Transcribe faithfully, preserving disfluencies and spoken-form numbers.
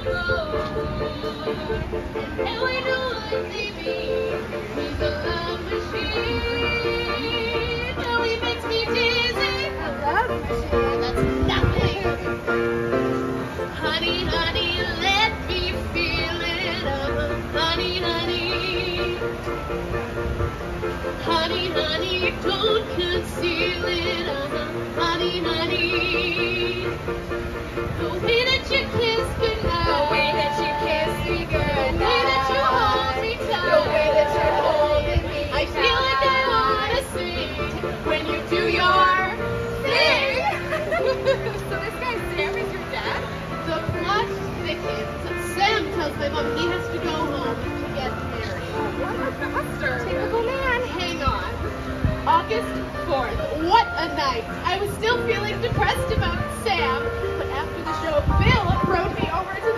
And we know what they mean. He's a love machine. Oh, he makes me dizzy. A love machine? That's nothing. Honey, honey, let me feel it. Oh, honey, honey. Honey, honey, don't conceal it. Oh, honey, honey. The way that you kiss goodnight. The way that you kiss me goodnight. The way that you hold me tight. The way that you're holding me I tight. Feel like I wanna sing when you do your thing. So this guy Sam is your dad? The plot thickens. Sam tells my mom he has to go home to get married. Oh, what a bastard. Typical man. Hang on. August fourth. What a night. I was still feeling depressed about Sam, but after the show, Bill rode me over to